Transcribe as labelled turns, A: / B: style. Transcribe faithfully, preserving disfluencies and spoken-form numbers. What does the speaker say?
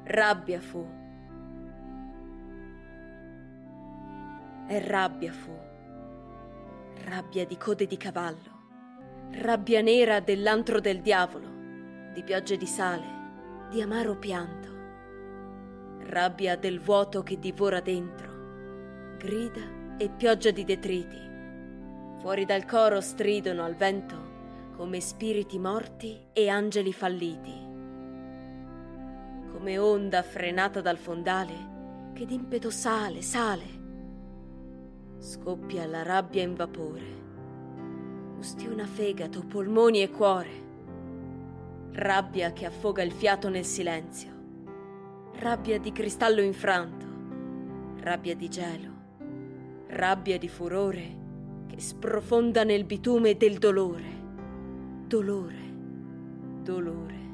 A: rabbia fu. E rabbia fu, rabbia di code di cavallo, rabbia nera dell'antro del diavolo, di piogge di sale, di amaro pianto, rabbia del vuoto che divora dentro, grida e pioggia di detriti. Fuori dal coro stridono al vento come spiriti morti e angeli falliti, come onda frenata dal fondale che d'impeto sale, sale. Scoppia la rabbia in vapore, ustiona fegato, polmoni e cuore, rabbia che affoga il fiato nel silenzio, rabbia di cristallo infranto, rabbia di gelo, rabbia di furore che sprofonda nel bitume del dolore, dolore, dolore.